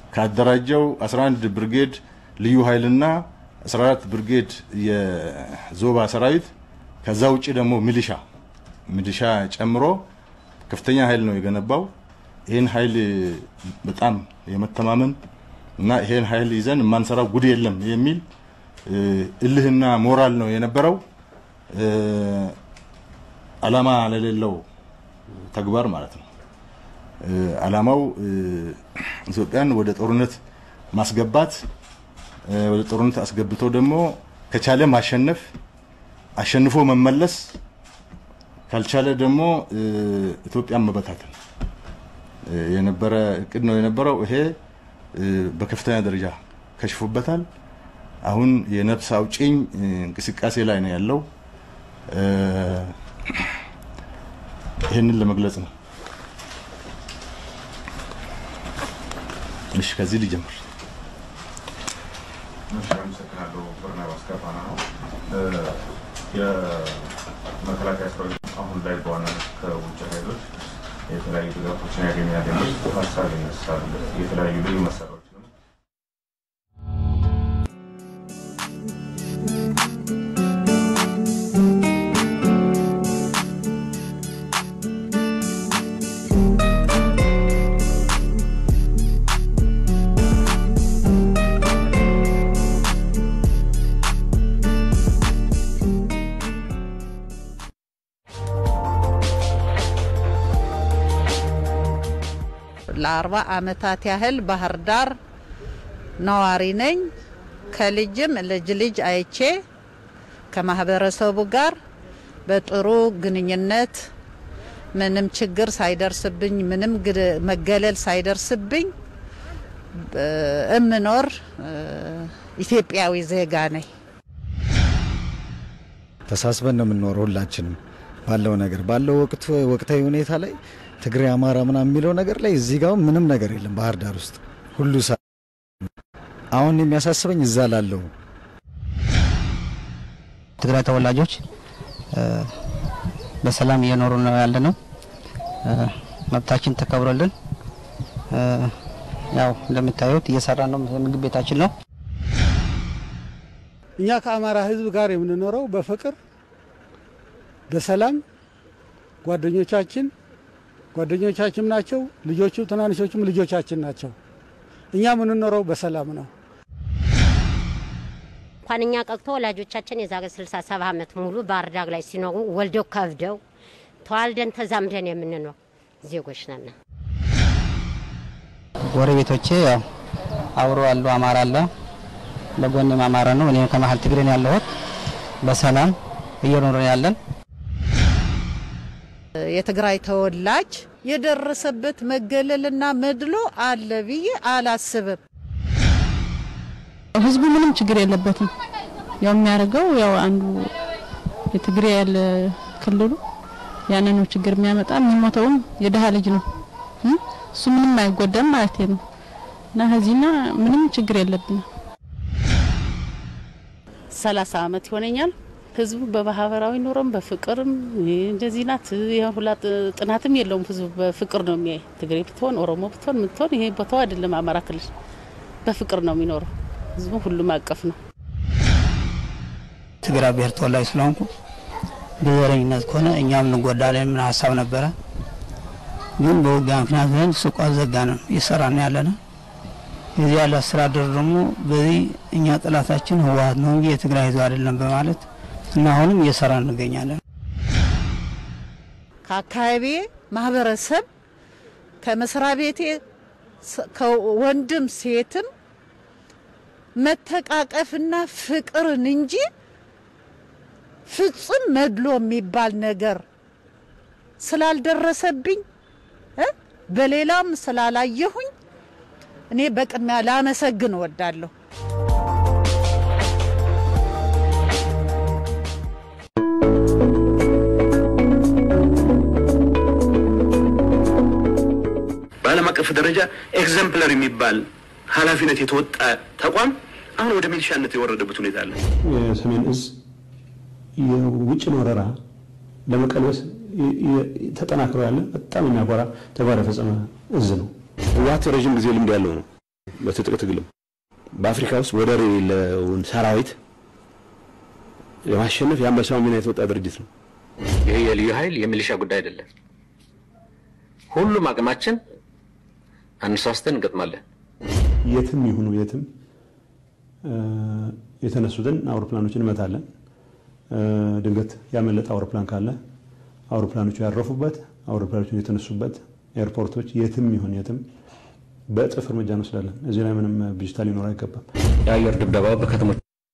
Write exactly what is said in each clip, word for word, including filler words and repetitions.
ካደራጀው አስራ አንድ ብርጌድ ልዩ ኃይልና አስራ አራት ብርጌድ የዞባ ሰራዊት ከዛ ውጪ ደግሞ ሚሊሻ ሚሊሻ ጨምሮ ከፍተኛ ኃይል ነው የገነባው ይሄን ኃይል በጣም የመተማመን እና ይሄን ኃይል ይዘን ማንሰራው ጉድ የለም የሚል እልህና ሞራል ነው የነበረው አላማ ለሌለው ተግባር ማለት ነው አላማው ኢትዮጵያን ወደ ጦርነት ማስገባት ወደ ጦርነት አስገብቶ ደግሞ ከቻለ ማሸነፍ አሸንፎ መመለስ ካልቻለ ደግሞ ኢትዮጵያን መበታተን የነበረ እቅድ ነው የነበረው ይሄ በከፍተኛ ደረጃ ከሽፎበታል አሁን የነፍስ አውጪኝ እንቅስቃሴ ላይ ነው ያለው ይሄንን ለመግለጽ ነው እሺ ከዚህ ልጀምር መሻም ሰከናዶ ብርሃኑ አስከፋና ነው የመከላከያ ሰራዊት አሁን ላይ በዋናነት ከውጭ ኃይሎች የተለያዩ ድጋፎችን ያገኛል የሚል ሀሳብ ይነሳል የተለያዩ ልዩ መሳሪያዎች ለአርባ አመታት ያህል ባህር ዳር ነዋሪ ነኝ ከልጅም ልጅ ልጅ አይቼ ከማህበረሰቡ ጋር በጥሩ ግንኙነት ምንም ችግር ሳይደርስብኝ ምንም መገለል ሳይደርስብኝ እምኖር ኢትዮጵያዊ ዜጋ ነኝ ተሳስበን ነው የምንኖረው ሁላችንም ባለው ነገር ባለው ወቅት ወቅታዊ ሁኔታ ላይ ትግሬ አማራ ምናምን የሚለው ነገር ላይ እዚህ ጋር ምንም ነገር የለም ባህር ዳር ውስጥ ሁሉ አሁን የሚያሳስበኝ እዛ ላለው ትግራይ ተወላጆች በሰላም እየኖሩ ነው ያለነው መብታችን ተከብሮልን ያው እንደምታዩት እየሰራን ነው ምግብ ቤታችን ነው እኛ ከአማራ ህዝብ ጋር የምንኖረው በፍቅር በሰላም ጓደኞቻችን ጓደኞቻችን ናቸው ልጆቹ ተናንሾቹም ልጆቻችን ናቸው እኛ ምንኖረው በሰላም ነው እንኳንኛ ቀቅቶ ወላጆቻችን የዛሬ ስልሳ ሰባት አመት ሙሉ ባህር ዳር ላይ ሲኖሩ ወልደው ከብደው ተዋልደን ተዛምደን የምንኖር ዜጎች ነን ጎረቤቶቼ ያው አብሮ አሉ አማራ አለ ለጎኔም አማራ ነው እኔ ከመሃል ትግሬ ነው ያለሁት በሰላም እየኖርን ያለን የትግራይ ተወላጅ የደረሰበት መገለልና መድሎ አለ ብዬ አላስብም ህዝቡ ምንም ችግር የለበትም ያው የሚያርገው ያው አንዱ የትግራይ ያለ ክልሉ ያንኑ ችግር የሚያመጣ የሚሞተውም የደሃ ልጅ ነው እሱ ምንም አይጎዳም ማለት ነው እና ህዚና ምንም ችግር የለብንም ሰላሳ አመት ይሆነኛል ህዝቡ በማህበራዊ ኑሮም በፍቅርም እንደዚህ ናት የሁላ ጥናትም የለውም ህዝቡ በፍቅር ነው የሚያይ ትግሬ ብትሆን ኦሮሞ ብትሆን ምትሆን ይሄ ቦታው አይደለም አማራ ክልል በፍቅር ነው የሚኖረው ህዝቡ ሁሉም አቀፍ ነው ትግራይ ብሔር ተወላጅ ስለሆንኩ በዘረኝነት ከሆነ እኛም እንጎዳለን ምን ሐሳብ ነበረ ግን በውጊያ ምክንያት ግን ሱቅ አዘጋን እየሰራን ያለና የዚህ ያለ አስተዳደር ደግሞ በዚህ እኛ ጥላታችን ህወሓት ነው እንጂ የትግራይ ህዝብ አይደለም በማለት እና አሁንም እየሰራን እንገኛለን ከአካባቢ ማህበረሰብ ከመስሪያ ቤቴ ከወንድም ሴትም መተቃቀፍና ፍቅርን እንጂ ፍጹም መድሎ የሚባል ነገር ስላልደረሰብኝ በሌላም ስላላየሁኝ እኔ በቅድሚያ ላመሰግን ወዳለሁ ባለም አቀፍ ደረጃ ኤግዛምፕለር የሚባል ኃላፊነት የተወጣ ተቋም አሁን ወደ ሚሊሻነት የወረደበት ሁኔታ አለ የሰሜን እዝ የውጭ ወረራ ለመቀልበስ ተጠናክሮ ያለ በጣም የሚያኮራ ተግባር ፈጸመ እዝ ነው ዋት ረጅም ጊዜ ልምድ ያለው ነው በትጥቅ ትግልም በአፍሪካ ውስጥ ወደር የሌለውን ሰራዊት የማሸነፍ የአንበሳው ሚና የተወጣ ድርጅት ነው። ይሄ የልዩ ኃይል የሚሊሻ ጉዳይ አይደለም። ሁሉም አቅማችን አንሳስተን እንገጥማለን። የትም ይሁኑ የትም የተነሱትን አውሮፕላኖችን እንመታለን። ድንገት ያመለጠ አውሮፕላን ካለ አውሮፕላኖቹ ያረፉበት አውሮፕላኖቹ የተነሱበት ኤርፖርቶች የትም ይሁን የትም በጥፍ እርምጃ እንወስዳለን። እዚህ ላይ ምንም ብዥታ ሊኖር አይገባም። የአየር ድብደባው በከተሞች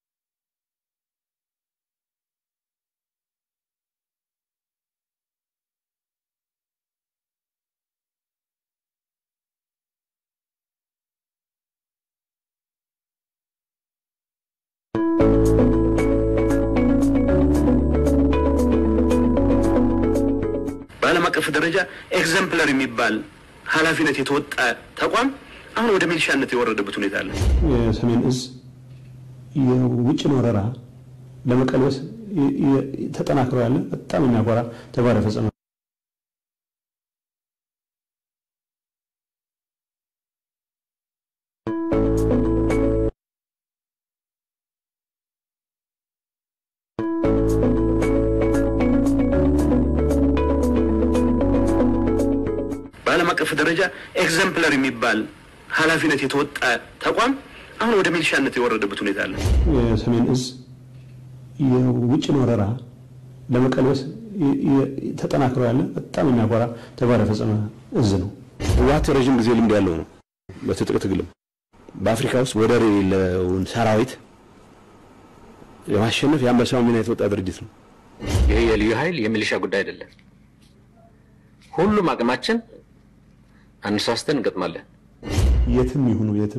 በዓለም አቀፍ ደረጃ ኤግዛምፕለር የሚባል ኃላፊነት የተወጣ ተቋም አሁን ወደ ሚሊሻነት የወረደበት ሁኔታ አለ። የሰሜን እዝ የውጭ ወረራ ለመቀልበስ ተጠናክሮ ያለ በጣም የሚያኮራ ተግባር ፈጸመ። በዓለም አቀፍ ደረጃ ኤግዛምፕለር የሚባል ኃላፊነት የተወጣ ተቋም አሁን ወደ ሚሊሻነት የወረደበት ሁኔታ አለ። የሰሜን እዝ የውጭ ወረራ ለመቀልበስ ተጠናክሮ ያለ በጣም የሚያኮራ ተግባር ፈጸመ እዝ ነው። ህወሓት ረጅም ጊዜ ልምድ ያለው ነው። በትጥቅ ትግልም በአፍሪካ ውስጥ ወደር የሌለውን ሰራዊት የማሸነፍ የአንበሳው ሚና የተወጣ ድርጅት ነው። ይሄ የልዩ ኃይል የሚሊሻ ጉዳይ አይደለም። ሁሉም አቅማችን አንሳስተን እንገጥማለን። የትም ይሁኑ የትም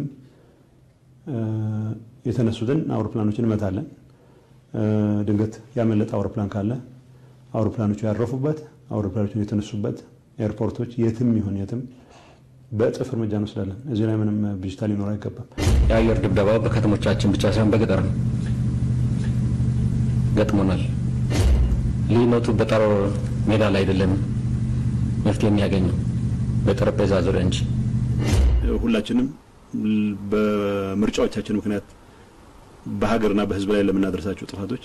የተነሱትን አውሮፕላኖችን እንመታለን። ድንገት ያመለጠ አውሮፕላን ካለ አውሮፕላኖቹ ያረፉበት አውሮፕላኖቹ የተነሱበት ኤርፖርቶች የትም ይሁን የትም በጥፍ እርምጃ እንወስዳለን። እዚህ ላይ ምንም ብዥታ ሊኖር አይገባም። የአየር ድብደባው በከተሞቻችን ብቻ ሳይሆን በገጠር ገጥሞናል። ልዩነቱ በጦር ሜዳ ላይ አይደለም መፍትሄ የሚያገኘው በጠረጴዛ ዙሪያ እንጂ። ሁላችንም በምርጫዎቻችን ምክንያት በሀገርና በህዝብ ላይ ለምናደርሳቸው ጥፋቶች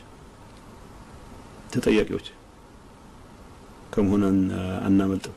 ተጠያቂዎች ከመሆን አናመልጥም።